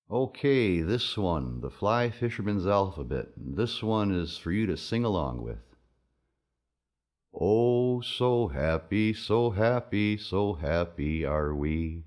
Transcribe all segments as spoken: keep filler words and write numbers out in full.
Okay, this one, the Fly Fisherman's Alphabet. This one is for you to sing along with. Oh, so happy, so happy, so happy are we.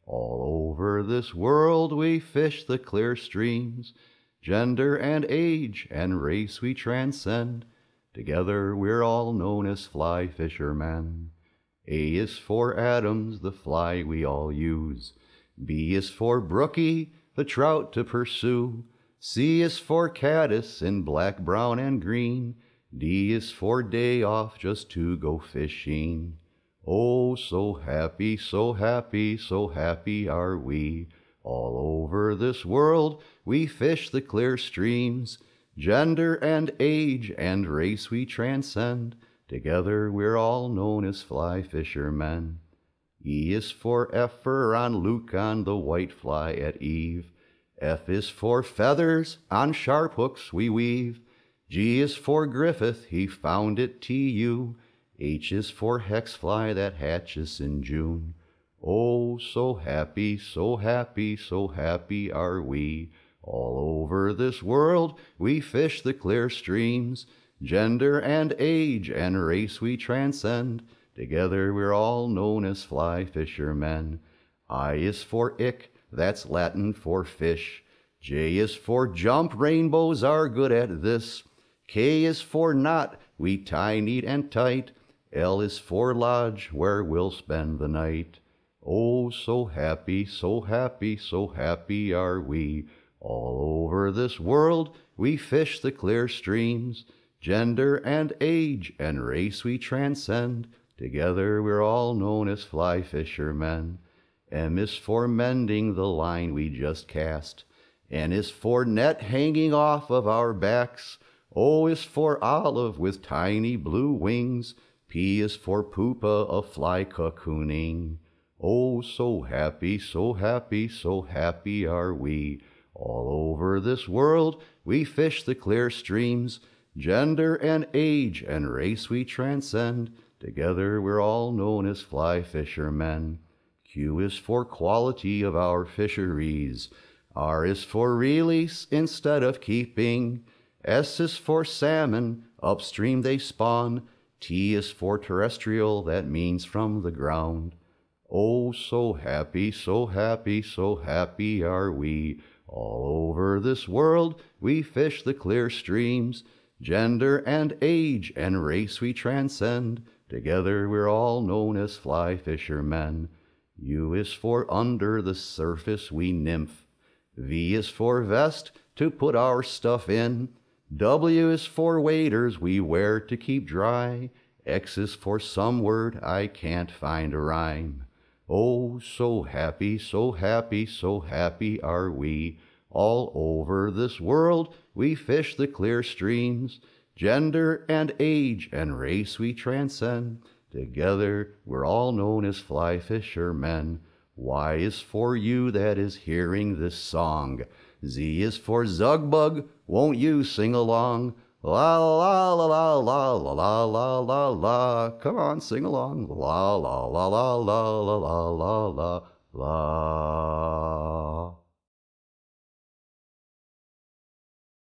All over this world we fish the clear streams. Gender and age and race we transcend. Together we're all known as fly fishermen. A is for Adams, the fly we all use. B is for Brookie, the trout to pursue. C is for caddis in black, brown, and green. D is for day off just to go fishing. Oh, so happy, so happy, so happy are we. All over this world we fish the clear streams. Gender and age and race we transcend. Together we're all known as fly fishermen. E is for Effer on Lucan, the white fly at eve. F is for feathers, on sharp hooks we weave. G is for Griffith, he found it T U. H is for Hexfly that hatches in June. Oh, so happy, so happy, so happy are we. All over this world we fish the clear streams. Gender and age and race we transcend. Together we're all known as fly fishermen. I is for Ick, that's Latin for fish. J is for jump, rainbows are good at this. K is for knot, we tie neat and tight. L is for lodge, where we'll spend the night. Oh, so happy, so happy, so happy are we. All over this world we fish the clear streams. Gender and age and race we transcend. Together we're all known as fly fishermen. M is for mending the line we just cast. N is for net hanging off of our backs. O is for olive with tiny blue wings. P is for pupa of fly cocooning. Oh, so happy, so happy, so happy are we. All over this world we fish the clear streams. Gender and age and race we transcend. Together we're all known as fly fishermen. Q is for quality of our fisheries. R is for release instead of keeping. S is for salmon, upstream they spawn. T is for terrestrial, that means from the ground. Oh, so happy, so happy, so happy are we. All over this world we fish the clear streams. Gender and age and race we transcend. Together we're all known as fly fishermen. U is for under the surface we nymph. V is for vest, to put our stuff in. W is for waders we wear to keep dry. X is for some word I can't find a rhyme. Oh, so happy, so happy, so happy are we. All over this world we fish the clear streams. Gender and age and race we transcend. Together we're all known as fly fishermen. Y is for you that is hearing this song. Z is for Zugbug, won't you sing along? La la la la la la la la la la. Come on, sing along. La la la la la la la la la la.